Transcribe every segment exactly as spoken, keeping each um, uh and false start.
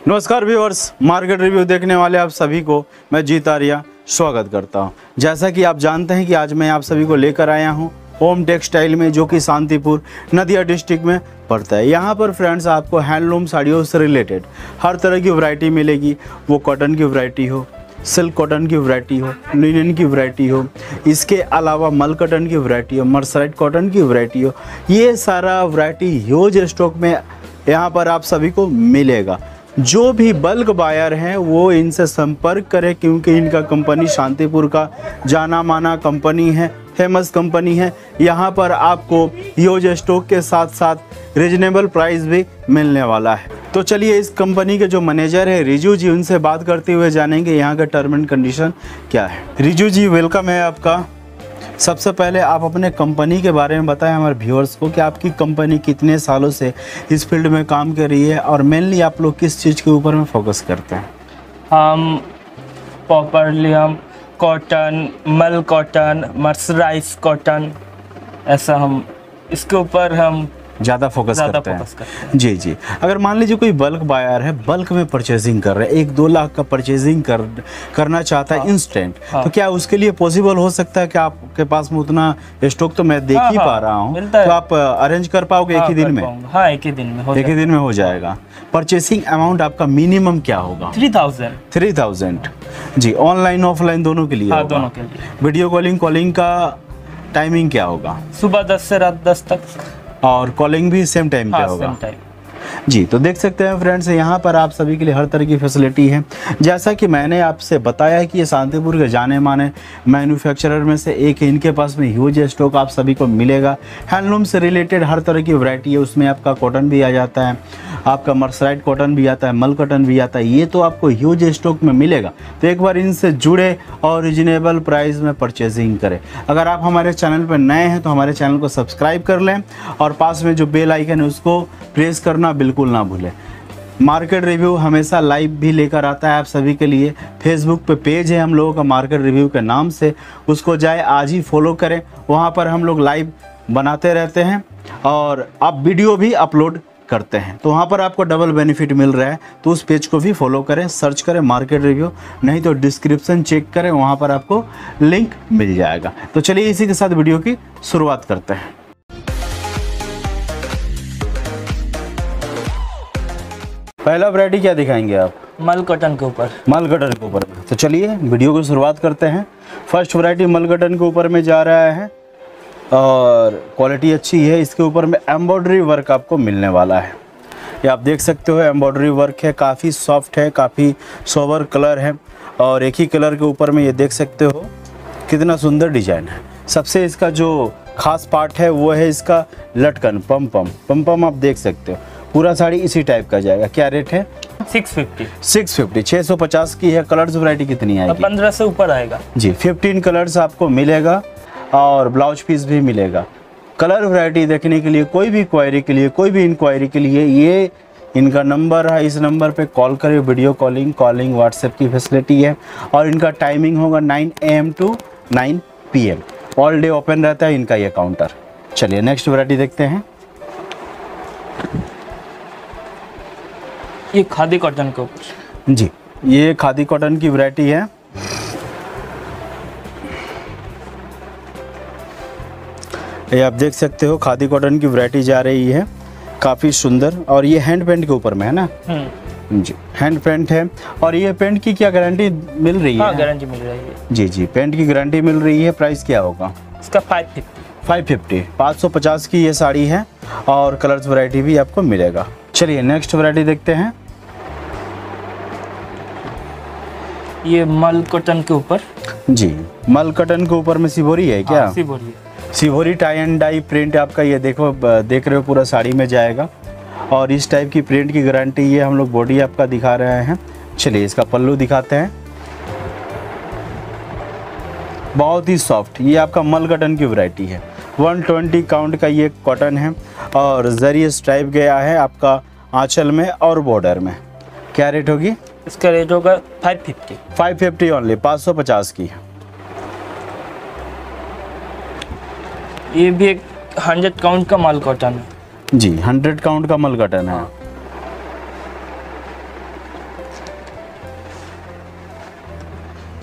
नमस्कार viewers, market review देखने वाले आप सभी को मैं जीत आर्या स्वागत करता हूं। जैसा कि आप जानते हैं कि आज मैं आप सभी को लेकर आया हूं ओम टेक्सटाइल में, जो कि शांतिपुर नदिया डिस्ट्रिक्ट में पड़ता है। यहां पर फ्रेंड्स आपको हैंडलूम साड़ियों से रिलेटेड हर तरह की वैरायटी मिलेगी। वो कॉटन की वैरायटी हो, सिल्क कॉटन की वैरायटी हो, लिनन की वैरायटी हो, इसके अलावा मल कॉटन की वैरायटी हो, मर्सराइज कॉटन की वैरायटी हो, ये सारा वैरायटी ह्यूज स्टॉक में यहाँ पर आप सभी को मिलेगा। जो भी बल्क बायर हैं वो इनसे संपर्क करें, क्योंकि इनका कंपनी शांतिपुर का जाना माना कंपनी है, फेमस कंपनी है। यहाँ पर आपको ह्यूज स्टॉक के साथ साथ रीजनेबल प्राइस भी मिलने वाला है। तो चलिए इस कंपनी के जो मैनेजर है रिजू जी, उनसे बात करते हुए जानेंगे यहाँ का टर्म एंड कंडीशन क्या है। रिजू जी, वेलकम है आपका। सबसे पहले आप अपने कंपनी के बारे में बताएं हमारे व्यूअर्स को कि आपकी कंपनी कितने सालों से इस फील्ड में काम कर रही है और मेनली आप लोग किस चीज़ के ऊपर में फोकस करते हैं। हम प्रॉपरली हम cotton, mul cotton, mercerise cotton, ऐसा हम इसके ऊपर हम ज़्यादा फोकस ज़्यादा करते फोकस करते हैं। जी जी। अगर मान लीजिए कोई बल्क बायर है, बल्क में परचेजिंग कर रहे हैं, एक दो लाख का परचेजिंग कर करना चाहता है इंस्टेंट, हाँ। तो क्या उसके लिए पॉसिबल हो सकता है कि आपके पास में उतना स्टॉक तो मैं देख हाँ, ही हाँ, पा रहा हूँ, मिलता है। तो आप अरेंज कर पाओगे एक हाँ, ही दिन कर में? पाऊंगा। हाँ, एक ही दिन में हो एक ही दिन में हो जाएगा। परचेसिंग अमाउंट आपका मिनिमम क्या होगा? थ्री थाउजेंड थ्री थाउजेंड जी। ऑनलाइन ऑफलाइन दोनों के लिए हाँ, होगा? दोनों के लिए। वीडियो कॉलिंग कॉलिंग का टाइमिंग क्या होगा? सुबह दस से रात दस तक, और कॉलिंग भी सेम टाइम पे हाँ, होगा? Same time. जी, तो देख सकते हैं फ्रेंड्स, यहाँ पर आप सभी के लिए हर तरह की फैसिलिटी है। जैसा कि मैंने आपसे बताया कि ये शांतिपुर के जाने माने मैन्युफैक्चरर में से एक है। इनके पास में ह्यूज स्टॉक आप सभी को मिलेगा। हैंडलूम से रिलेटेड हर तरह की वैरायटी है। उसमें आपका कॉटन भी आ जाता है, आपका मर्सराइज कॉटन भी आता है, मल कॉटन भी आता है। ये तो आपको ह्यूज स्टॉक में मिलेगा। तो एक बार इनसे जुड़े और रिजनेबल प्राइस में परचेजिंग करें। अगर आप हमारे चैनल पर नए हैं तो हमारे चैनल को सब्सक्राइब कर लें और पास में जो बेल आइकन है उसको प्रेस करना बिल्कुल ना भूलें। मार्केट रिव्यू हमेशा लाइव भी लेकर आता है आप सभी के लिए। फेसबुक पे पेज है हम लोगों का मार्केट रिव्यू के नाम से, उसको जाए आज ही फॉलो करें। वहाँ पर हम लोग लाइव बनाते रहते हैं और आप वीडियो भी अपलोड करते हैं, तो वहाँ पर आपको डबल बेनिफिट मिल रहा है। तो उस पेज को भी फॉलो करें, सर्च करें मार्केट रिव्यू, नहीं तो डिस्क्रिप्शन चेक करें, वहाँ पर आपको लिंक मिल जाएगा। तो चलिए इसी के साथ वीडियो की शुरुआत करते हैं। पहला वैरायटी क्या दिखाएंगे आप? मल कॉटन के ऊपर। मल कॉटन के ऊपर में। तो चलिए वीडियो की शुरुआत करते हैं। फर्स्ट वैरायटी मल कॉटन के ऊपर में जा रहा है और क्वालिटी अच्छी है। इसके ऊपर में एम्ब्रॉयडरी वर्क आपको मिलने वाला है। ये आप देख सकते हो एम्ब्रॉयडरी वर्क है, काफ़ी सॉफ्ट है, काफ़ी सोबर कलर है और एक ही कलर के ऊपर में ये देख सकते हो कितना सुंदर डिजाइन है। सबसे इसका जो खास पार्ट है वो है इसका लटकन, पम पम पम पम आप देख सकते हो। पूरा साड़ी इसी टाइप का जाएगा। क्या रेट है? Six fifty. सिक्स फिफ्टी छः सौ पचास की है। कलर्स वैरायटी कितनी आएगी? पंद्रह से ऊपर आएगा जी। फिफ्टीन कलर्स आपको मिलेगा और ब्लाउज पीस भी मिलेगा। कलर वैरायटी देखने के लिए, कोई भी क्वायरी के लिए, कोई भी इंक्वायरी के लिए ये इनका नंबर है। इस नंबर पे कॉल करें। वीडियो कॉलिंग कॉलिंग व्हाट्सएप की फैसिलिटी है और इनका टाइमिंग होगा nine A M to nine P M. All day open रहता है इनका ये काउंटर। चलिए नेक्स्ट वैरायटी देखते हैं। ये खादी कॉटन के ऊपर जी, ये खादी कॉटन की वैरायटी है। ये आप देख सकते हो खादी कॉटन की वैरायटी जा रही है, काफ़ी सुंदर। और ये हैंड पेंट के ऊपर में है ना? जी, हैंड पेंट है। और ये पेंट की क्या गारंटी मिल रही है? हाँ, गारंटी मिल रही है। जी जी, पेंट की गारंटी मिल रही है। प्राइस क्या होगा इसका? Five fifty. फाइव फिफ्टी पाँच सौ पचास की ये साड़ी है और कलर्स वैरायटी भी आपको मिलेगा। चलिए नेक्स्ट वैरायटी देखते हैं। ये मल कॉटन के ऊपर। जी, मल कॉटन के ऊपर में सिबोरी है क्या? हाँ, shibori. Shibori tie and dye print आपका ये देखो देख रहे हो पूरा साड़ी में जाएगा और इस टाइप की प्रिंट की गारंटी ये हम लोग बॉडी आपका दिखा रहे हैं। चलिए इसका पल्लू दिखाते हैं। बहुत ही सॉफ्ट, ये आपका मल कॉटन की वैरायटी है। वन ट्वेंटी काउंट का ये कॉटन है और जरिए स्ट्राइप गया है आपका आंचल में और बॉर्डर में। क्या रेट होगी? इसका रेट होगा five fifty. Five fifty only, पाँच सौ पचास की। ये भी एक हंड्रेड काउंट का मल कॉटन है। जी, हंड्रेड काउंट का मल कॉटन है।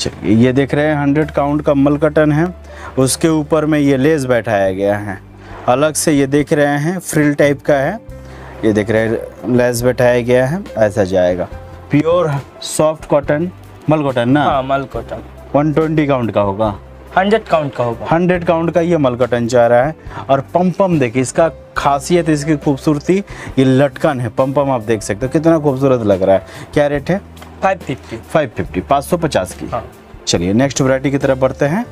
चलिए ये देख रहे हैं हंड्रेड काउंट का मल कटन है, उसके ऊपर में ये लेस बैठाया गया है अलग से। ये देख रहे हैं फ्रिल टाइप का है, ये देख रहे हैं लेस बैठाया गया है, ऐसा जाएगा। Pure soft cotton mul cotton ना, हाँ मल कॉटन वन ट्वेंटी काउंट का होगा, हंड्रेड काउंट का होगा। हंड्रेड काउंट का ये मल कॉटन जा रहा है। और पम्पम देखिए, इसका खासियत, इसकी खूबसूरती, ये लटकन है पम्पम, आप देख सकते हो कितना खूबसूरत लग रहा है। क्या रेट है? Five fifty. फाइव फिफ्टी, पाँच सौ पचास की। हाँ। चलिए नेक्स्ट वैरायटी की तरफ बढ़ते हैं।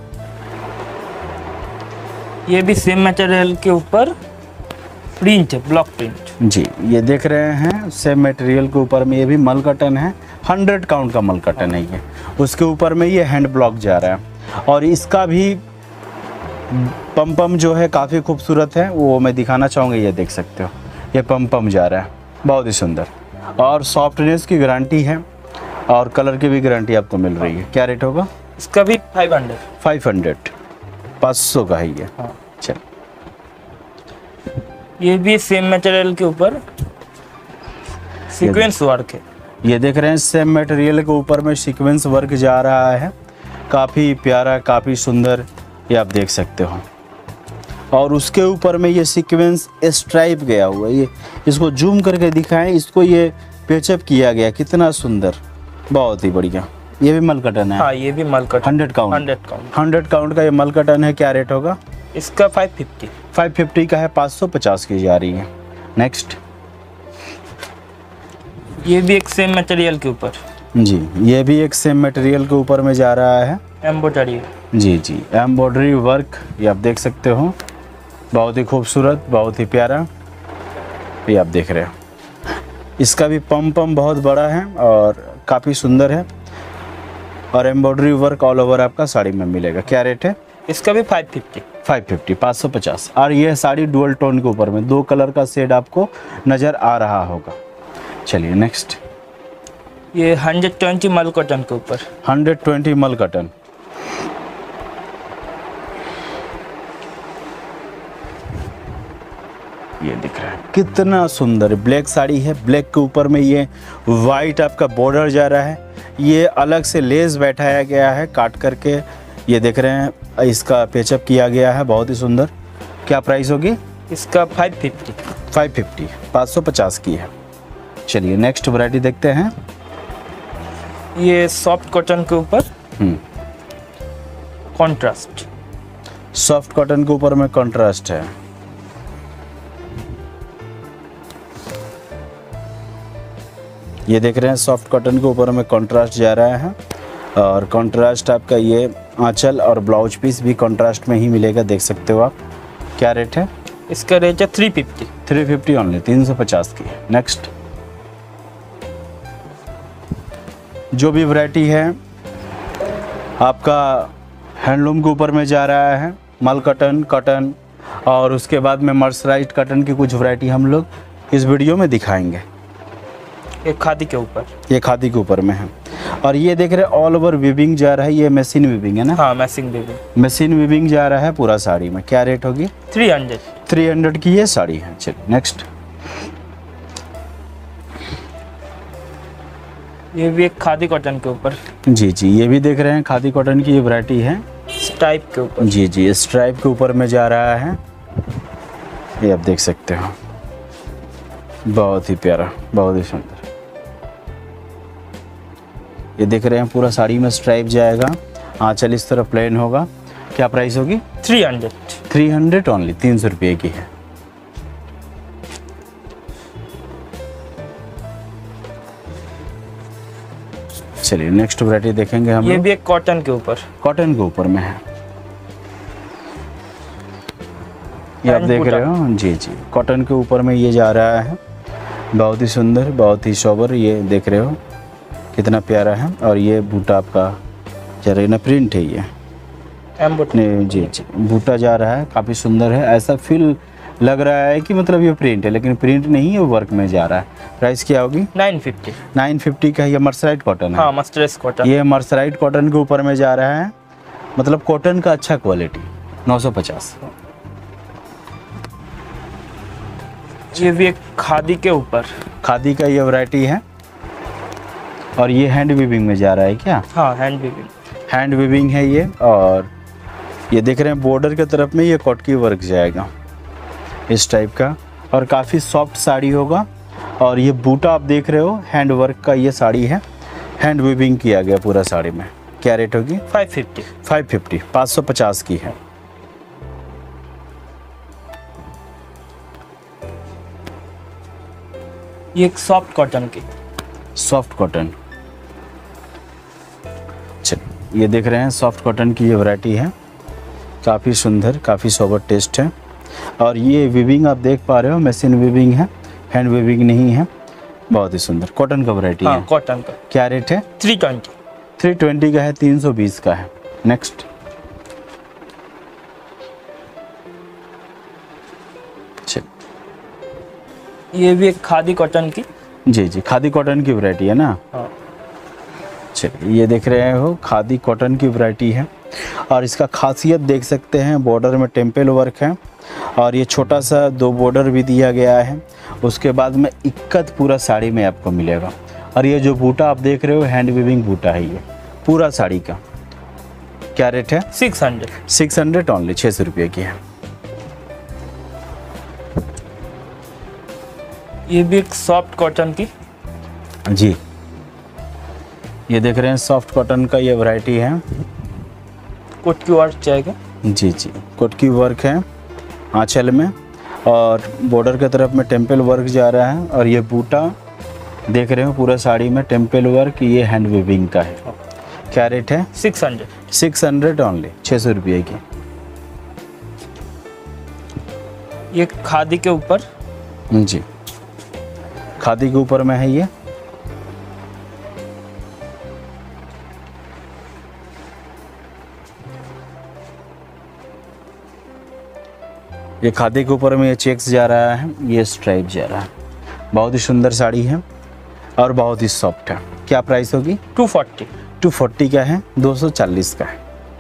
ये भी सेम मटेरियल के ऊपर प्रिंट है, ब्लॉक प्रिंट। जी ये देख रहे हैं सेम मटेरियल के ऊपर में ये भी मल कटन है, हंड्रेड काउंट का मल कटन है ये। उसके ऊपर में ये हैंड ब्लॉक जा रहा है और इसका भी पम्पम जो है काफ़ी खूबसूरत है, वो मैं दिखाना चाहूँगा। ये देख सकते हो ये पम्पम जा रहा है, बहुत ही सुंदर। और सॉफ्टनेस की गारंटी है और कलर की भी गारंटी आपको मिल रही है। क्या रेट होगा इसका? भी फाइव हंड्रेड। फाइव हंड्रेड, पाँच सौ का है ये। हाँ। चल ये भी सेम मटेरियल के ऊपर सीक्वेंस वर्क है। ये देख रहे हैं सेम मटेरियल के ऊपर में सीक्वेंस वर्क जा रहा है, काफ़ी प्यारा, काफ़ी सुंदर, ये आप देख सकते हो। और उसके ऊपर में ये सीक्वेंस स्ट्राइप गया हुआ है, ये इसको जूम करके दिखाएं, इसको ये पेचअप किया गया, कितना सुंदर, बहुत ही बढ़िया। ये भी मल कटन है। हाँ ये भी mul cotton, hundred count hundred count hundred count का ये मल कटन है। क्या रेट होगा इसका? Five fifty. फाइव फिफ्टी का है, पाँच सौ पचास की जा रही है। नेक्स्ट ये भी एक सेम मटेरियल के ऊपर। जी ये भी एक सेम मटेरियल के ऊपर में जा रहा है, एम्ब्रॉयडरी। जी जी एम्ब्रॉयडरी वर्क, ये आप देख सकते हो, बहुत ही खूबसूरत, बहुत ही प्यारा, ये आप देख रहे हो। इसका भी पम पम बहुत बड़ा है और काफ़ी सुंदर है और एम्ब्रॉयडरी वर्क ऑल ओवर आपका साड़ी में मिलेगा। क्या रेट है इसका? भी फाइव फिफ्टी। फाइव फिफ्टी, पाँच सौ पचास। और ये साड़ी डुअल टोन के ऊपर में दो कलर का शेड आपको नज़र आ रहा होगा। चलिए नेक्स्ट, ये हंड्रेड ट्वेंटी मल कॉटन के ऊपर। हंड्रेड ट्वेंटी मल कटन। ये दिख रहा है कितना सुंदर, ब्लैक साड़ी है, ब्लैक के ऊपर में ये वाइट आपका बॉर्डर जा रहा है, ये अलग से लेस बैठाया गया है काट करके, ये देख रहे हैं, इसका पेचअप किया गया है, बहुत ही सुंदर। क्या प्राइस होगी इसका? Five fifty. फाइव फिफ्टी, पाँच सौ पचास की है। चलिए नेक्स्ट वैरायटी देखते हैं। ये सॉफ्ट कॉटन के ऊपर हम्म कॉन्ट्रास्ट। सॉफ्ट कॉटन के ऊपर में कॉन्ट्रास्ट है। ये देख रहे हैं सॉफ्ट कॉटन के ऊपर में कॉन्ट्रास्ट जा रहा है और कॉन्ट्रास्ट आपका ये आंचल और ब्लाउज पीस भी कॉन्ट्रास्ट में ही मिलेगा, देख सकते हो आप। क्या रेट है इसका? रेट है three fifty. Three fifty only, तीन सौ पचास की। नेक्स्ट, जो भी वैरायटी है आपका हैंडलूम के ऊपर में जा रहा है, मल कॉटन, कॉटन और उसके बाद में मर्सराइज्ड कॉटन की कुछ वैरायटी हम लोग इस वीडियो में दिखाएंगे। ये खादी के ऊपर। ये खादी के ऊपर में है और ये देख रहे ऑल ओवर वीविंग जा रहा है, ये मशीन वीविंग है ना? हाँ मैसिंग बेबी। मशीन वीविंग जा रहा है पूरा साड़ी में। क्या रेट होगी? Three hundred. थ्री हंड्रेड की ये साड़ी है। चलिए नेक्स्ट, ये भी एक खादी कॉटन के ऊपर। जी जी ये भी देख रहे हैं खादी कॉटन की ये वैरायटी है, स्ट्राइप के ऊपर। जी जी स्ट्राइप के ऊपर में जा रहा है, ये आप देख सकते हो, बहुत ही प्यारा, बहुत ही सुंदर। ये देख रहे हैं पूरा साड़ी में स्ट्राइप जाएगा, आंचल इस तरह प्लेन होगा। क्या प्राइस होगी? Three hundred. Three hundred only, तीन सौ रुपये की है। चलिए नेक्स्ट वैरायटी देखेंगे हम। ये भी एक कॉटन के ऊपर। कॉटन के ऊपर में है, ये आप देख रहे हो, जी जी कॉटन के ऊपर में ये जा रहा है, बहुत ही सुंदर, बहुत ही सोबर। ये देख रहे हो कितना प्यारा है और ये बूटा आपका जा रहा है ना, प्रिंट है ये एम्ब्रॉयडरी। जी जी बूटा जा रहा है, काफ़ी सुंदर है, ऐसा फील लग रहा है कि मतलब ये प्रिंट है, लेकिन प्रिंट नहीं है, वर्क में जा रहा है। प्राइस क्या होगी? Nine fifty. नाइन फिफ्टी का। ये मर्सराइज्ड कॉटन है। हाँ मस्टर्ड कॉटन। ये मर्सराइज्ड कॉटन के ऊपर में जा रहा है, मतलब कॉटन का अच्छा क्वालिटी, नौ सौ पचास। ये भी एक खादी के ऊपर। खादी का ये वैरायटी है और ये हैंड वीविंग में जा रहा है। क्या? हाँ हैंड वीविंग। हैंड वीविंग है ये। और ये देख रहे हैं बॉर्डर के तरफ में ये कॉटकी वर्क जाएगा इस टाइप का, और काफ़ी सॉफ्ट साड़ी होगा। और ये बूटा आप देख रहे हो हैंड वर्क का ये साड़ी है, हैंड वीविंग किया गया पूरा साड़ी में। क्या रेट होगी? Five fifty. फाइव फिफ्टी, पाँच सौ पचास की है। ये एक सॉफ्ट कॉटन की, सॉफ्ट कॉटन। चलिए ये देख रहे हैं सॉफ्ट कॉटन की ये वैरायटी है, काफ़ी सुंदर, काफ़ी सोबर टेस्ट है। और ये वीविंग आप देख पा रहे हो, मशीन वीविंग है, हैंड वीविंग नहीं है। बहुत ही सुंदर कॉटन का वैरायटी हाँ, है। कॉटन का। क्या रेट है? Three twenty. थ्री ट्वेंटी का है, तीन सौ बीस का है। नेक्स्ट। ये भी एक खादी कॉटन की। जी जी, खादी कॉटन की वैरायटी है ना। हाँ। चलिए ये देख रहे हो खादी कॉटन की वैरायटी है, और इसका खासियत देख सकते हैं, बॉर्डर में टेम्पल वर्क है, और ये छोटा सा दो बॉर्डर भी दिया गया है। उसके बाद में इक्कत पूरा साड़ी में आपको मिलेगा। और ये जो बूटा आप देख रहे हो हैंड वीविंग बूटा है ये पूरा साड़ी का। क्या रेट है? Six hundred. Six hundred only, छः सौ रुपये की है। ये भी एक सॉफ्ट कॉटन की। जी ये देख रहे हैं सॉफ्ट कॉटन का ये वैरायटी है। कोट की वर्क जाएगा। जी जी, कोटकी वर्क है आंचल में, और बॉर्डर के तरफ में टेम्पल वर्क जा रहा है। और ये बूटा देख रहे हो पूरा साड़ी में टेम्पल वर्क, ये हैंड वीविंग का है। क्या रेट है? Six hundred. Six hundred only, छः सौ रुपये की। ये खादी के ऊपर। जी खादी के ऊपर में है ये। ये खादी के ऊपर में ये चेक्स जा रहा है, ये स्ट्राइप जा रहा है। बहुत ही सुंदर साड़ी है और बहुत ही सॉफ्ट है। क्या प्राइस होगी? To forty. टू फोर्टी का है, दो सौ चालीस का है।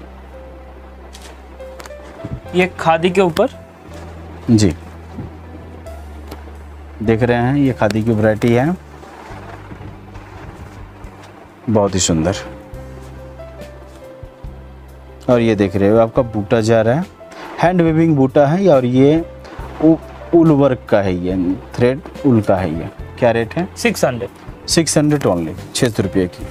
ये खादी के ऊपर। जी देख रहे हैं ये खादी की वैरायटी है, बहुत ही सुंदर। और ये देख रहे हो आपका बूटा जा रहा है, हैंड वीविंग बूटा है, और ये उल वर्क का है, ये थ्रेड उल का है ये। क्या रेट है? Six hundred. Six hundred only, छः सौ रुपये की।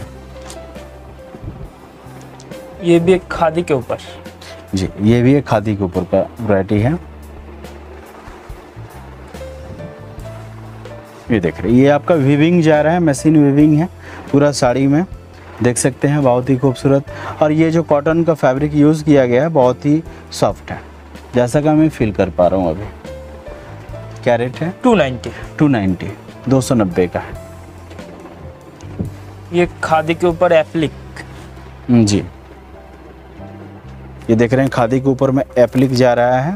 ये भी एक खादी के ऊपर। जी ये भी एक खादी के ऊपर का वैरायटी है। ये देख रहे ये आपका वीविंग जा रहा है, मशीन वीविंग है पूरा साड़ी में, देख सकते हैं, बहुत ही खूबसूरत। और ये जो कॉटन का फैब्रिक यूज़ किया गया है बहुत ही सॉफ्ट है, जैसा कि मैं फील कर पा रहा हूँ अभी। क्या रेट है? To ninety. टू नाइन्टी, दो सौ नब्बे का है। ये खादी के ऊपर एप्लिक। जी ये देख रहे हैं खादी के ऊपर में एप्लिक जा रहा है।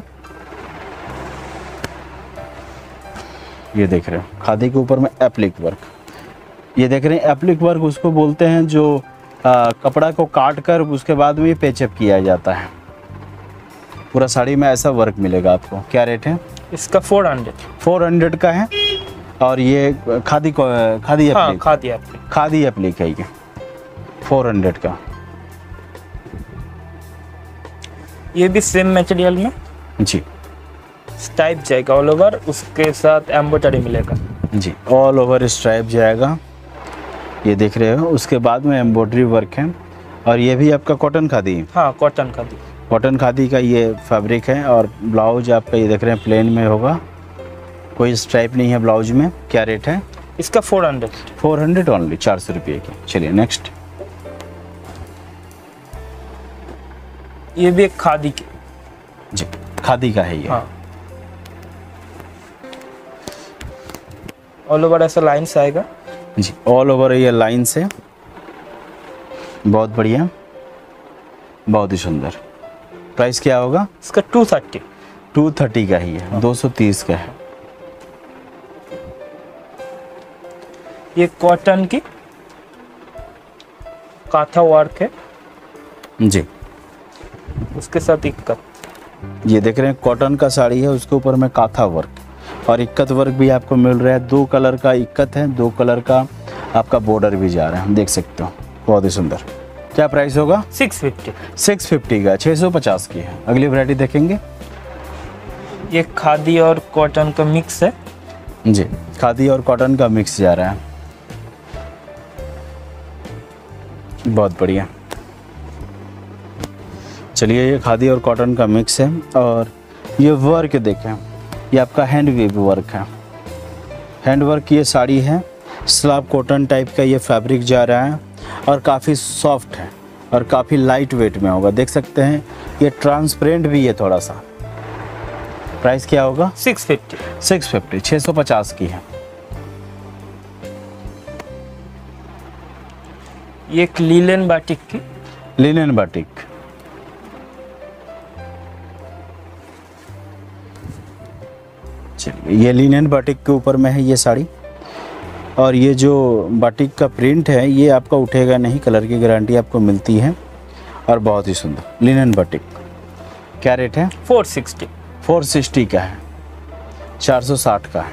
ये देख रहे हो खादी के ऊपर में एप्लिक वर्क। ये देख रहे हैं एप्लिक वर्क उसको बोलते हैं जो आ, कपड़ा को काट कर उसके बाद में पेचअप किया जाता है। पूरा साड़ी में ऐसा वर्क मिलेगा आपको। क्या रेट है? इसका फोर हंड्रेड। फोर हंड्रेड का है। और ये खादी को खादी हाँ, applique, khadi applique. Khadi applique है ये, फोर हंड्रेड का। ये भी सेम मटेरियल में। जी स्ट्राइप जाएगा ऑल ओवर, उसके साथ एम्ब्रॉयडरी मिलेगा। जी ऑल ओवर स्ट्राइप जाएगा, ये देख रहे हो। उसके बाद में एम्ब्रॉयडरी वर्क है। और ये भी आपका कॉटन खादी है। हाँ, कॉटन खादी। कॉटन खादी का ये फैब्रिक है। और ब्लाउज आपका ये देख रहे हैं प्लेन में होगा, कोई स्ट्राइप नहीं है ब्लाउज में। क्या रेट है? इसका four hundred. Four hundred only, चार सौ रुपये की। चलिए नेक्स्ट। ये भी एक खादी की। जी खादी का है ये। हाँ, ऑल ओवर ऐसा लाइन्स आएगा। जी ऑल ओवर ये लाइन से, बहुत बढ़िया, बहुत ही सुंदर। प्राइस क्या होगा? इसका टू थर्टी। टू थर्टी का ही है, दो सौ तीस का है। ये कॉटन की काथा वर्क है, जी उसके साथ इक्कत। ये देख रहे हैं कॉटन का साड़ी है, उसके ऊपर में काथा वर्क और इक्कत वर्क भी आपको मिल रहा है। दो कलर का इक्कत है, दो कलर का आपका बॉर्डर भी जा रहा है, देख सकते हो, बहुत ही सुंदर। क्या प्राइस होगा? Six fifty. सिक्स फिफ्टी का, छः सौ पचास की है। अगली वैरायटी देखेंगे। ये खादी और कॉटन का मिक्स है। जी, खादी और कॉटन का मिक्स जा रहा है, बहुत बढ़िया। चलिए, ये खादी और कॉटन का मिक्स है। और ये वर्क देखें, ये आपका हैंड वीव वर्क है। हैंड वर्क की ये साड़ी है, स्लाब कॉटन टाइप का ये फैब्रिक जा रहा है और काफ़ी सॉफ्ट है और काफ़ी लाइट वेट में होगा। देख सकते हैं ये ट्रांसपेरेंट भी है थोड़ा सा। प्राइस क्या होगा? Six fifty. सिक्स फिफ्टी, छः सौ पचास की है। ये एक लीलन बाटिक की। लिनन बाटिक, चलिए, ये लिनन बाटिक के ऊपर में है ये साड़ी। और ये जो बाटिक का प्रिंट है ये आपका उठेगा नहीं, कलर की गारंटी आपको मिलती है। और बहुत ही सुंदर लिनन बाटिक। क्या रेट है? Four sixty. फोर सिक्सटी का है, चार सौ साठ का है।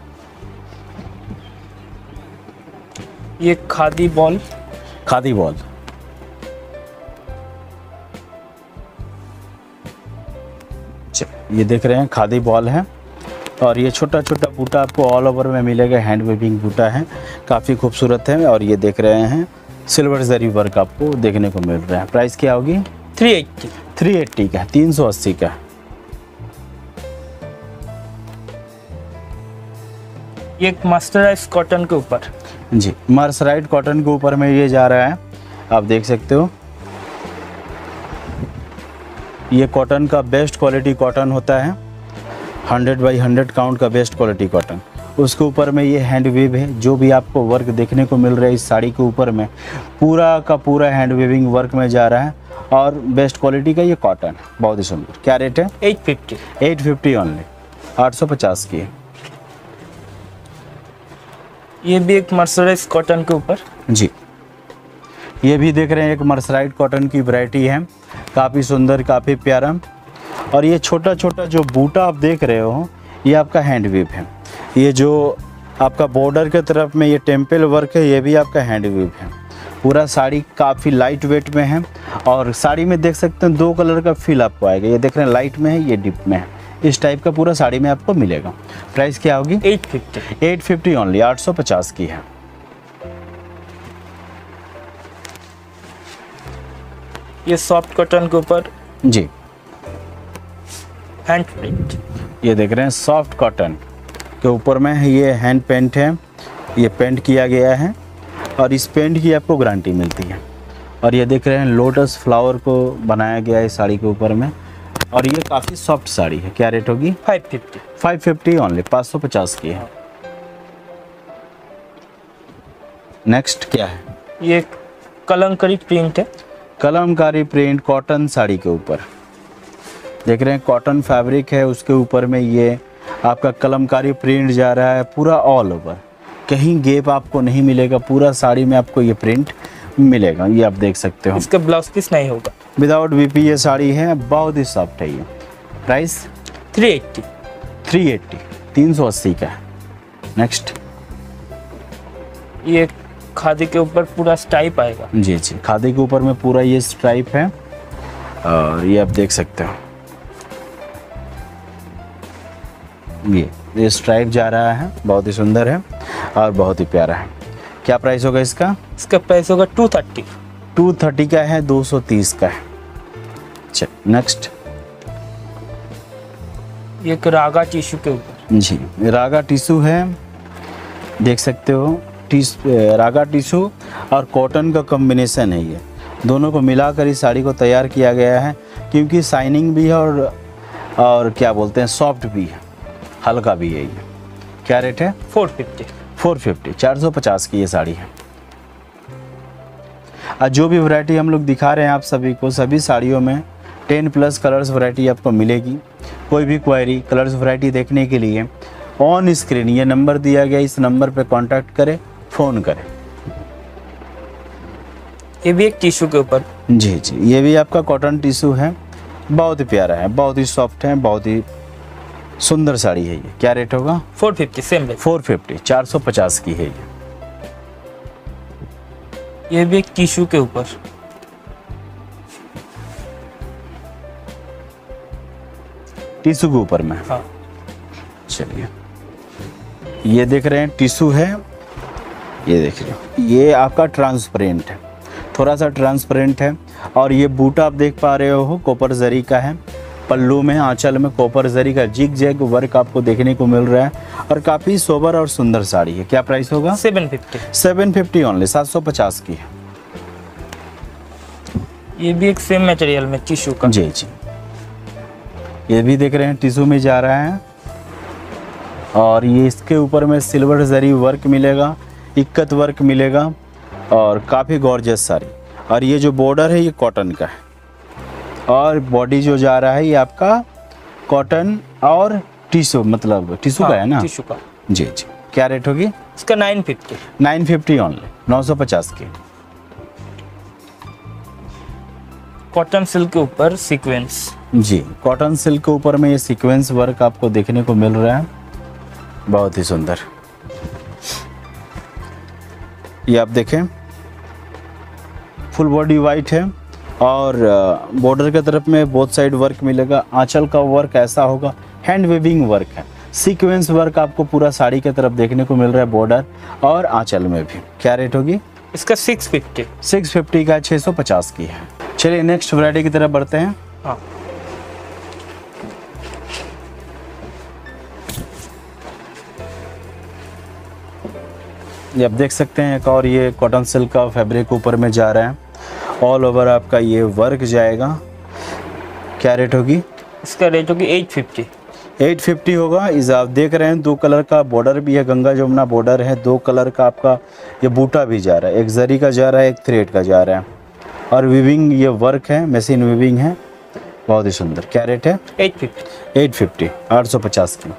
ये खादी बॉल। खादी बॉल, ये देख रहे हैं खादी बॉल है। और ये छोटा छोटा बूटा आपको ऑल ओवर में मिलेगा, हैंड वीविंग बूटा है, काफ़ी खूबसूरत है। और ये देख रहे हैं सिल्वर जरी वर्क आपको देखने को मिल रहा है। प्राइस क्या होगी? Three eighty. थ्री एट्टी का, तीन सौ अस्सी का। ये एक मर्सराइज्ड कॉटन के ऊपर। जी, मर्सराइज्ड कॉटन के ऊपर में ये जा रहा है, आप देख सकते हो। ये कॉटन का बेस्ट क्वालिटी कॉटन होता है, हंड्रेड बाई हंड्रेड काउंट का बेस्ट क्वालिटी कॉटन। उसके ऊपर में ये हैंड वीव है। जो भी आपको वर्क देखने को मिल रहा है इस साड़ी के ऊपर में, पूरा का पूरा हैंड वीविंग वर्क में जा रहा है और बेस्ट क्वालिटी का ये कॉटन है, बहुत ही सुंदर। क्या रेट है? Eight fifty. Eight fifty only, आठ सौ पचास की है। ये भी एक मर्सराइज्ड कॉटन के ऊपर। जी, ये भी देख रहे हैं एक मर्सराइज्ड कॉटन की वैरायटी है, काफ़ी सुंदर, काफ़ी प्यारा। और ये छोटा छोटा जो बूटा आप देख रहे हो ये आपका हैंड वीव है। ये जो आपका बॉर्डर के तरफ में ये टेम्पल वर्क है, ये भी आपका हैंड वीव है। पूरा साड़ी काफ़ी लाइट वेट में है। और साड़ी में देख सकते हैं दो कलर का फील आपको आएगा। ये देख रहे हैं लाइट में है, ये डिप में है, इस टाइप का पूरा साड़ी में आपको मिलेगा। प्राइस क्या होगी? Eight fifty. Eight fifty only, आठ सौ पचास की है। ये सॉफ्ट कॉटन के ऊपर जी, हैंड प्रिंट। ये देख रहे हैं सॉफ्ट कॉटन के ऊपर में ये हैंड पेंट है, ये पेंट किया गया है और इस पेंट की आपको गारंटी मिलती है। और ये देख रहे हैं लोटस फ्लावर को बनाया गया है साड़ी के ऊपर में। और ये काफ़ी सॉफ्ट साड़ी है। क्या रेट होगी? Five fifty. Five fifty only, पाँच सौ पचास की है। नेक्स्ट क्या है? ये कलमकारी प्रिंट है। कलमकारी प्रिंट कॉटन साड़ी के ऊपर देख रहे हैं, कॉटन फैब्रिक है, उसके ऊपर में ये आपका कलमकारी प्रिंट जा रहा है पूरा ऑल ओवर। कहीं गैप आपको नहीं मिलेगा, पूरा साड़ी में आपको ये प्रिंट मिलेगा। ये आप देख सकते हो। इसका ब्लाउज पीस नहीं होगा। विदाउट वीपी ये साड़ी है, बहुत ही सॉफ्ट है ये। Price? Three eighty. Three eighty, तीन सौ अस्सी का है। नेक्स्ट, ये खादी के ऊपर पूरा स्ट्राइप आएगा। जी जी, खादी के ऊपर में पूरा ये स्ट्राइप है और ये आप देख सकते हो, ये ये स्ट्राइप जा रहा है, बहुत ही सुंदर है और बहुत ही प्यारा है। क्या प्राइस होगा इसका? इसका प्राइस होगा टू थर्टी। टू थर्टी का है, दो सौ तीस का है। चल नेक्स्ट, ये एक रागा टिश्यू के ऊपर। जी, रागा टिश्यू है, देख सकते हो। टिस रागा टिश्यू और कॉटन का कॉम्बिनेशन है, ये दोनों को मिलाकर इस साड़ी को तैयार किया गया है, क्योंकि शाइनिंग भी है और और क्या बोलते हैं सॉफ्ट भी है, हल्का भी है ये। क्या रेट है? Four fifty. फोर फिफ्टी, चार सौ पचास की ये साड़ी है। आज जो भी वैरायटी हम लोग दिखा रहे हैं आप सभी को, सभी साड़ियों में टेन प्लस कलर्स वैरायटी आपको मिलेगी। कोई भी क्वेरी कलर्स वैरायटी देखने के लिए ऑन स्क्रीन ये नंबर दिया गया, इस नंबर पे कांटेक्ट करें, फ़ोन करें। ये भी एक टिश्यू के ऊपर। जी जी, ये भी आपका कॉटन टिश्यू है, बहुत ही प्यारा है, बहुत ही सॉफ्ट है, बहुत ही सुंदर साड़ी है ये। क्या रेट होगा? Four fifty, same rate. Four fifty, चार सौ पचास की है ये। ये भी एक टिश्यू के ऊपर। टिश्यू के ऊपर में। हाँ चलिए, ये देख रहे हैं टिश्यू है, ये देख रहे हो, ये आपका ट्रांसपेरेंट है, थोड़ा सा ट्रांसपेरेंट है। और ये बूटा आप देख पा रहे हो कॉपर जरी का है, पल्लू में आंचल में कॉपर जरी का जिग जैग वर्क आपको देखने को मिल रहा है और काफ़ी सोबर और सुंदर साड़ी है। क्या प्राइस होगा? Seven fifty. Seven fifty only, सात सौ पचास की है। ये भी एक सेम मटेरियल में टिश्यू का। जी जी, ये भी देख रहे हैं टिश्यू में जा रहा है और ये इसके ऊपर में सिल्वर जरी वर्क मिलेगा, इक्कत वर्क मिलेगा और काफ़ी गॉर्जियस साड़ी। और ये जो बॉर्डर है ये कॉटन का है और बॉडी जो जा रहा है ये आपका कॉटन और टिश्यू, मतलब टिश्यू का है ना? टिश्यू का। जी जी। क्या रेट होगी इसका? Nine fifty. Nine fifty only, नौ सौ पचास की। कॉटन सिल्क के ऊपर सीक्वेंस। जी, कॉटन सिल्क के ऊपर में ये सीक्वेंस वर्क आपको देखने को मिल रहा है, बहुत ही सुंदर। ये आप देखें फुल बॉडी वाइट है और बॉर्डर के तरफ में बोथ साइड वर्क मिलेगा। आंचल का वर्क ऐसा होगा, हैंड वीविंग वर्क है, सीक्वेंस वर्क आपको पूरा साड़ी के तरफ देखने को मिल रहा है, बॉर्डर और आंचल में भी। क्या रेट होगी इसका? Six fifty. सिक्स फिफ्टी का, छः सौ पचास की है। चलिए नेक्स्ट वैरायटी की तरफ बढ़ते हैं। हाँ ये आप देख सकते हैं एक और ये कॉटन सिल्क का फैब्रिक ऊपर में जा रहा है, ऑल ओवर आपका ये वर्क जाएगा। क्या रेट होगी इसका? रेट होगी एट फिफ्टी। एट फिफ्टी होगा। इस आप देख रहे हैं दो कलर का बॉर्डर भी है, गंगा जमुना बॉर्डर है, दो कलर का आपका ये बूटा भी जा रहा है, एक जरी का जा रहा है, एक थ्रेड का जा रहा है और विविंग ये वर्क है, मशीन विविंग है, बहुत ही सुंदर। क्या रेट है? Eight fifty. एट फिफ्टी, आठ सौ पचास की।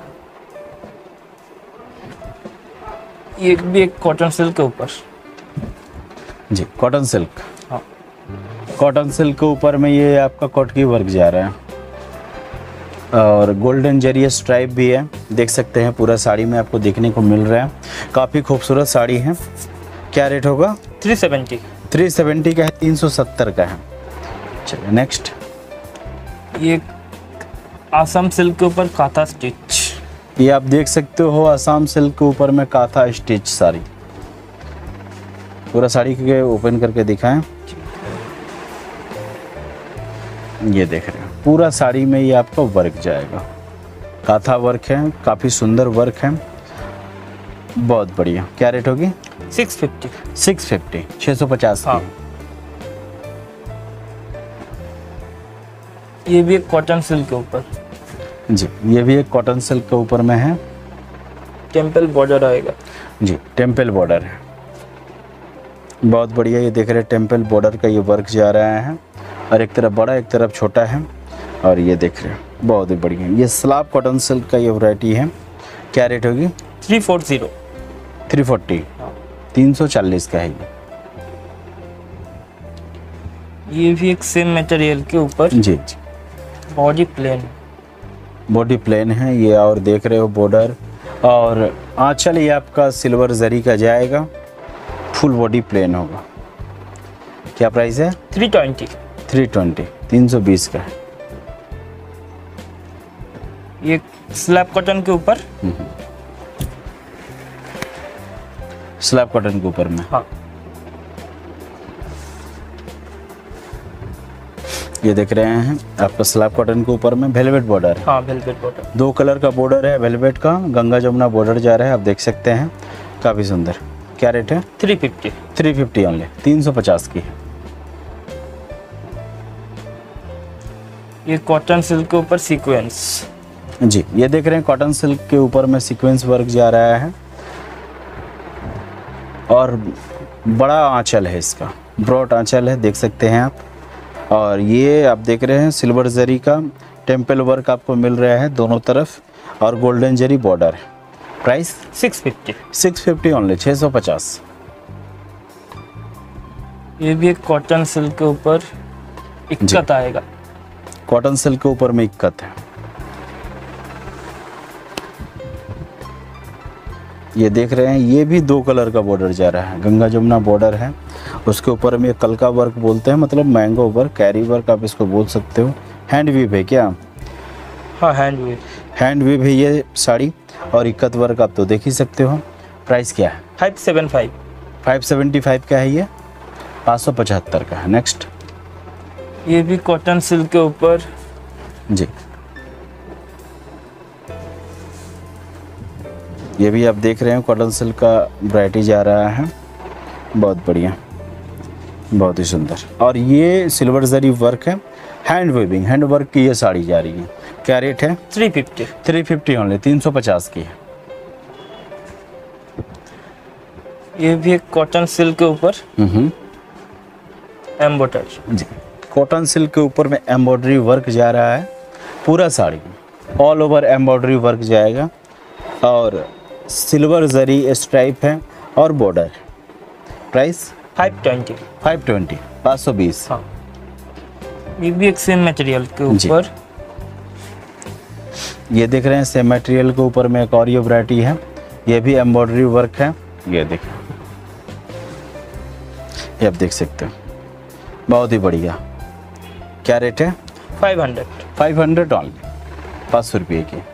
ये भी एक कॉटन सिल्क के ऊपर। जी, कॉटन सिल्क। हाँ कॉटन सिल्क के ऊपर में ये आपका कॉटकी वर्क जा रहा है और गोल्डन जरी स्ट्राइप भी है, देख सकते हैं पूरा साड़ी में आपको देखने को मिल रहा है, काफ़ी खूबसूरत साड़ी है। क्या रेट होगा? Three seventy. थ्री सेवेंटी का है, तीन सौ सत्तर का है। चलिए नेक्स्ट। ये आसाम सिल्क के ऊपर काथा स्टिच। ये आप देख सकते हो आसाम सिल्क के ऊपर में काथा स्टिच साड़ी, पूरा साड़ी के ओपन करके दिखाएं। ये देख रहे हैं पूरा साड़ी में ये आपका वर्क जाएगा, काथा वर्क है, काफ़ी सुंदर वर्क है, बहुत बढ़िया। क्या रेट होगी? Six fifty. सिक्स फिफ्टी, छः सौ पचास हाँ। की। ये भी एक कॉटन सिल्क के ऊपर। जी, ये भी एक कॉटन सिल्क के ऊपर में है, टेम्पल बॉर्डर आएगा। जी, टेम्पल बॉर्डर है, बहुत बढ़िया। ये देख रहे हैं टेम्पल बॉर्डर का ये वर्क जा रहा है और एक तरफ बड़ा एक तरफ छोटा है और ये देख रहे हैं बहुत ही बढ़िया। ये स्लाब कॉटन सिल्क का ये वैरायटी है। क्या रेट होगी? Three four zero. Three forty, तीन सौ चालीस का है ये। ये भी एक सेम मटेरियल के ऊपर। जी जी, बॉडी प्लेन। बॉडी प्लेन है ये और देख रहे हो बॉर्डर और आंचल ये आपका सिल्वर जरी का जाएगा, फुल बॉडी प्लेन होगा। क्या प्राइस है? Three twenty. थ्री ट्वेंटी, तीन सौ बीस का है। ये स्लैब कॉटन के ऊपर। स्लैब कॉटन के ऊपर में। हाँ ये देख रहे हैं आपका स्लैब कॉटन के ऊपर में वेलवेट बॉर्डर है। हाँ वेलवेट बॉर्डर, दो कलर का बॉर्डर है वेलवेट का, गंगा जमुना बॉर्डर जा रहा है, आप देख सकते हैं काफ़ी सुंदर। क्या रेट है? Three fifty. Three fifty only, तीन सौ पचास की है। ये कॉटन सिल्क के ऊपर सीक्वेंस। जी, ये देख रहे हैं कॉटन सिल्क के ऊपर में सीक्वेंस वर्क जा रहा है और बड़ा आंचल है इसका, ब्रॉड आंचल है, देख सकते हैं आप। और ये आप देख रहे हैं सिल्वर जरी का टेम्पल वर्क आपको मिल रहा है दोनों तरफ और गोल्डन जरी बॉर्डर है। Price? Six fifty. Six fifty only, छः सौ पचास। ये भी एक कॉटन सिल्क के ऊपर इक्कत आएगा। कॉटन सिल्क के ऊपर में इक्कत है। ये देख रहे हैं ये भी दो कलर का बॉर्डर जा रहा है, गंगा जमुना बॉर्डर है, उसके ऊपर में कलका वर्क बोलते हैं, मतलब मैंगो वर्क, कैरी वर्क आप इसको बोल सकते हो। हैंड वीव है क्या? हाँ हैंड वीव। हैंड वीव है ये साड़ी और इक्कत वर्क आप तो देख ही सकते हो। प्राइस क्या है? Five seven five. Five seventy five का है ये, पाँच सौ पचहत्तर का है। नेक्स्ट, ये भी कॉटन सिल्क के ऊपर। जी ये भी आप देख रहे हो कॉटन सिल्क का वैरायटी जा रहा है, बहुत बढ़िया, बहुत ही सुंदर। और ये सिल्वर जरी वर्क है, हैंड वेविंग हैंड वर्क की ये साड़ी जा रही है। क्या रेट है? Three fifty. Three fifty only, तीन सौ पचास की है। ये भी एक कॉटन सिल्क के ऊपर हम्म एम्ब्रॉयडरी। जी, कॉटन सिल्क के ऊपर में एम्ब्रॉयडरी वर्क जा रहा है, पूरा sari all over embroidery work जाएगा और सिल्वर जरी स्ट्राइप है और border. Price five twenty. Five twenty, पाँच सौ बीस। हाँ, ये भी एक सेम मटेरियल के जी। ऊपर। ये देख रहे हैं सेम मटेरियल के ऊपर में एक और ये वैरायटी है, ये भी एम्ब्रॉयडरी वर्क है। ये देखें, ये आप देख सकते हो, बहुत ही बढ़िया। क्या रेट है? Five hundred. Five hundred only, पाँच सौ रुपये की।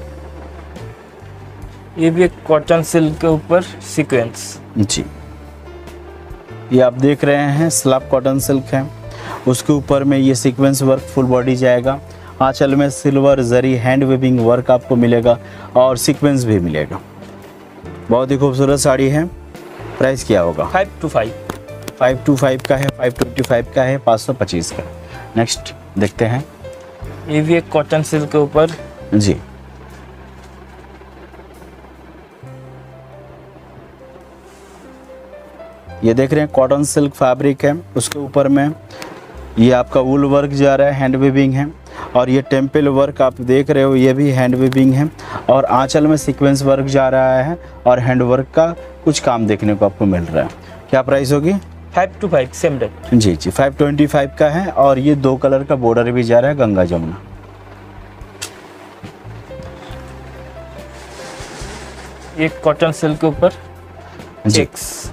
ये भी एक कॉटन सिल्क के ऊपर सीक्वेंस। जी, ये आप देख रहे हैं स्लैब कॉटन सिल्क है, उसके ऊपर में ये सीक्वेंस वर्क फुल बॉडी जाएगा। आंचल में silver zari hand weaving work आपको मिलेगा और सीक्वेंस भी मिलेगा। बहुत ही खूबसूरत साड़ी है। प्राइस क्या होगा? Five two five. Five two five का है, फाइव ट्वेंटी फाइव का है, पाँच सौ पच्चीस का। नेक्स्ट देखते हैं। ये भी एक कॉटन सिल्क के ऊपर। जी, ये देख रहे हैं कॉटन सिल्क फैब्रिक है, उसके ऊपर में ये आपका वूल वर्क जा रहा है, हैंड वीविंग है। और ये टेम्पल वर्क आप देख रहे हो, ये भी हैंड वीविंग है। और आंचल में सीक्वेंस वर्क जा रहा है और हैंड वर्क का कुछ काम देखने को आपको मिल रहा है। क्या प्राइस होगी? Five two five, same rate. जी जी, फाइव ट्वेंटी फाइव का है। और ये दो कलर का बॉर्डर भी जा रहा है, गंगा जमुना। ये कॉटन सिल्क के ऊपर जी, चेक्स।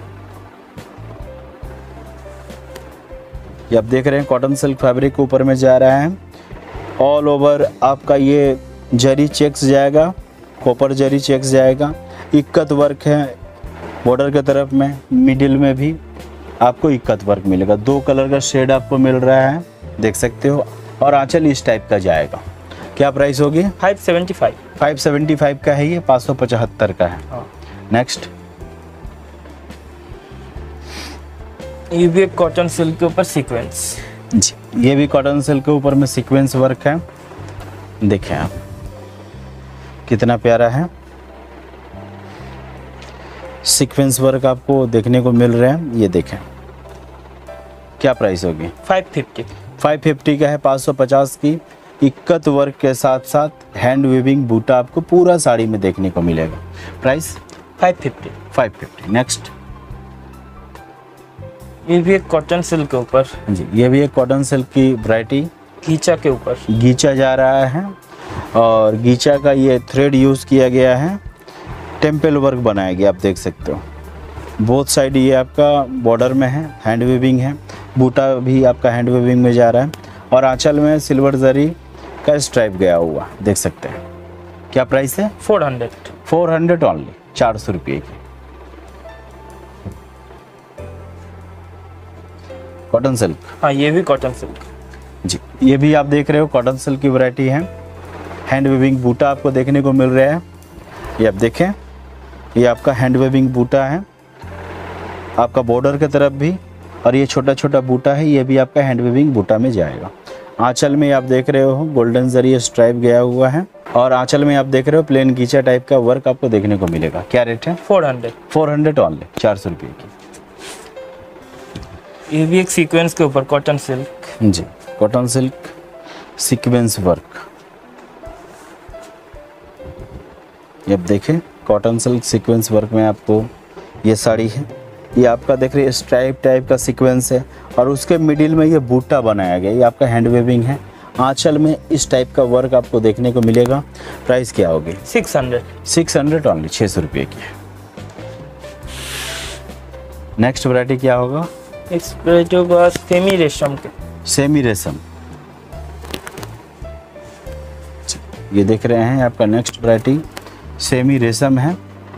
ये आप देख रहे हैं कॉटन सिल्क फैब्रिक के ऊपर में जा रहा है। ऑल ओवर आपका ये जरी चेक्स जाएगा, कॉपर जरी चेक्स जाएगा। इक्कत वर्क है बॉर्डर के तरफ में, मिडिल में भी आपको इक्कत वर्क मिलेगा। दो कलर का शेड आपको मिल रहा है, देख सकते हो। और आंचल इस टाइप का जाएगा। क्या प्राइस होगी? Five seventy five. Five seventy five का है ये, पाँच सौ पचहत्तर का है। हाँ। नेक्स्ट, ये भी एक कॉटन सिल्क के ऊपर सीक्वेंस। जी, ये भी कॉटन सिल्क के ऊपर में सीक्वेंस वर्क है। देखें आप कितना प्यारा है, सीक्वेंस वर्क आपको देखने को मिल रहा है। ये देखें, क्या प्राइस होगी? Five fifty. फाइव फिफ्टी का है, पाँच सौ पचास की। इक्कत वर्क के साथ साथ हैंड वीविंग बूटा आपको पूरा साड़ी में देखने को मिलेगा। Price five fifty. Five fifty. Next, ये भी एक कॉटन सिल्क के ऊपर। जी, ये भी एक कॉटन सिल्क की वैरायटी, गीचा के ऊपर। गीचा जा रहा है। और गीचा का ये थ्रेड यूज़ किया गया है, टेम्पल वर्क बनाया गया, आप देख सकते हो। बोथ साइड ये आपका बॉर्डर में है, हैंड वीविंग है। बूटा भी आपका हैंड वीविंग में जा रहा है। और आंचल में सिल्वर जरी का स्ट्राइप गया हुआ, देख सकते हैं। क्या प्राइस है? Four hundred. Four hundred only, चार सौ रुपये की। Cotton silk. हाँ, ये भी कॉटन सिल्क। जी, ये भी आप देख रहे हो कॉटन सिल्क की वैरायटी है। हैंड वेविंग बूटा आपको देखने को मिल रहा है। ये आप देखें, ये आपका हैंड वेविंग बूटा है, आपका बॉर्डर की तरफ भी। और ये छोटा छोटा बूटा है, ये भी आपका हैंड वेविंग बूटा में जाएगा। आंचल में आप देख रहे हो गोल्डन जरी स्ट्राइप गया हुआ है। और आंचल में आप देख रहे हो प्लेन गीचा टाइप का वर्क आपको देखने को मिलेगा। क्या रेट है? Four hundred. Four hundred only, चार सौ रुपये की। ये भी एक सीक्वेंस के ऊपर कॉटन सिल्क। जी, कॉटन सिल्क सीक्वेंस वर्क। ये आप देखें, कॉटन सिल्क सीक्वेंस वर्क में आपको ये साड़ी है। ये आपका देख रहे हैं स्ट्राइप टाइप का सीक्वेंस है। और उसके मिडिल में ये बूटा बनाया गया, ये आपका हैंड वेविंग है। आंचल में इस टाइप का वर्क आपको देखने को मिलेगा। प्राइस क्या होगी? Six hundred. Six hundred only, छः सौ रुपये की। नेक्स्ट वैरायटी क्या होगा? इस पे जो बस सेमी रेशम के। सेमी रेशम। ये देख रहे हैं आपका नेक्स्ट वैरायटी सेमी रेशम है,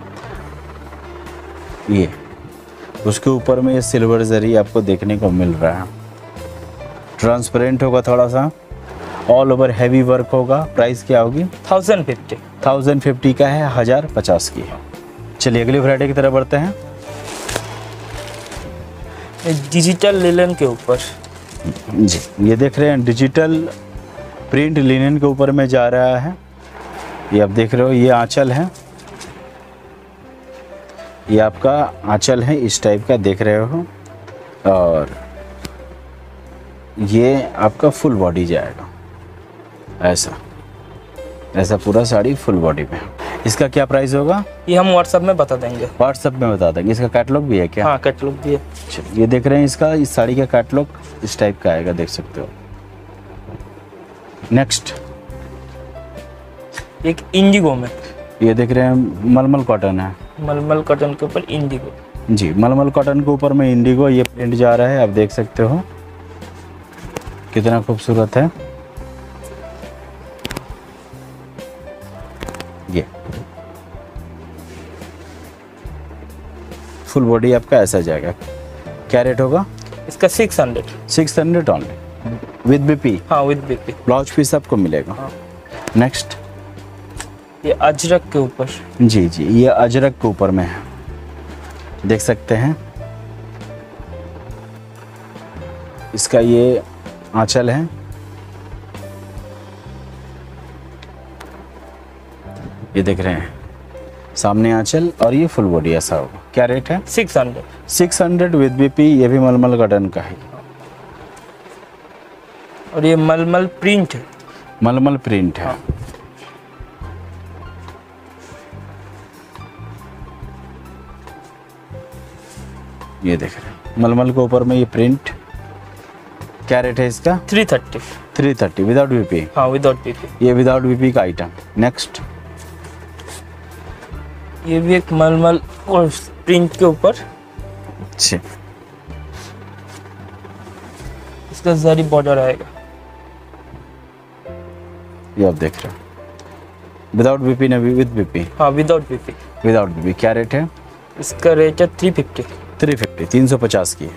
ये उसके ऊपर में ये सिल्वर जरी आपको देखने को मिल रहा है। ट्रांसपेरेंट होगा थोड़ा सा, ऑल ओवर हैवी वर्क होगा। प्राइस क्या होगी? थाउजेंड फिफ्टी थाउजेंड फिफ्टी का है, हज़ार पचास की है। चलिए अगली वैरायटी की तरफ बढ़ते हैं। डिजिटल लिनन के ऊपर जी, ये देख रहे हैं डिजिटल प्रिंट लिनन के ऊपर में जा रहा है। ये आप देख रहे हो, ये आंचल है, ये आपका आंचल है, इस टाइप का देख रहे हो। और ये आपका फुल बॉडी जाएगा, ऐसा ऐसा पूरा साड़ी फुल बॉडी में। इसका क्या प्राइस होगा? ये हम व्हाट्सएप में बता देंगे। व्हाट्सएप में बता देंगे। इसका कैटलॉग भी है क्या? हाँ, कैटलॉग भी है। चलिए, ये देख रहे हैं इसका, इस साड़ी का कैटलॉग इस टाइप का आएगा, देख सकते हो। नेक्स्ट एक इंडिगो में, ये देख रहे हैं मलमल कॉटन है, मलमल कॉटन के ऊपर इंडिगो। जी, मलमल कॉटन के ऊपर में इंडिगो ये प्रिंट जा रहा है, आप देख सकते हो कितना खूबसूरत है। ये फुल बॉडी आपका ऐसा जाएगा। क्या रेट होगा इसका? Six hundred six hundred only with BP. हाँ, विद बीपी। ब्लाउज पीस आपको मिलेगा। हाँ। नेक्स्ट ये अजरक के ऊपर, जी जी, ये अजरक के ऊपर में है, देख सकते हैं। इसका ये आंचल है, ये देख रहे हैं सामने आंचल, और ये फुल बॉडी ऐसा होगा। क्या रेट है? Six hundred six hundred with BP. ये भी मलमल कॉटन का है, और ये मलमल प्रिंट है, मलमल प्रिंट है। हाँ। ये देख रहे हैं मलमल के ऊपर में ये प्रिंट। क्या रेट है इसका? Three thirty three thirty without BP. हाँ, विदाउट बीपी। ये विदाउट बीपी का आइटम। नेक्स्ट ये भी एक मलमल और प्रिंट के ऊपर, अच्छा, इसका जरी बॉर्डर आएगा। ये आप देख रहे हो विदाउट बीपी ना विद बीपी? हाँ, विदाउट बीपी। Without BP. क्या रेट है? इसका रेट है थ्री फिफ्टी थ्री फिफ्टी तीन सौ पचास की है।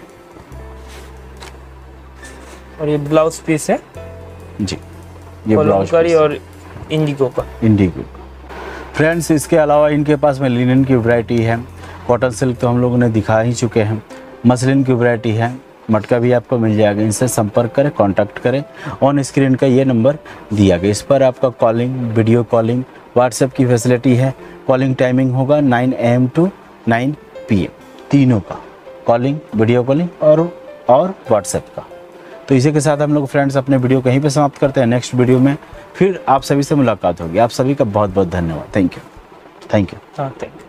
और ये ब्लाउज पीस है जी, ये ब्लाउज कलमकारी और इंडिगो का। इंडिगो। फ्रेंड्स, इसके अलावा इनके पास में लिनन की वैरायटी है, कॉटन सिल्क तो हम लोगों ने दिखा ही चुके हैं, मसलिन की वैरायटी है, मटका भी आपको मिल जाएगा। इनसे संपर्क करें, कांटेक्ट करें। ऑन स्क्रीन का ये नंबर दिया गया, इस पर आपका कॉलिंग, वीडियो कॉलिंग, व्हाट्सएप की फैसिलिटी है। कॉलिंग टाइमिंग होगा nine A M to nine P M, तीनों का कॉलिंग, वीडियो कॉलिंग और और व्हाट्सएप का। तो इसी के साथ हम लोग फ्रेंड्स अपने वीडियो कहीं पे समाप्त करते हैं। नेक्स्ट वीडियो में फिर आप सभी से मुलाकात होगी। आप सभी का बहुत बहुत धन्यवाद। थैंक यू थैंक यू हाँ, थैंक यू।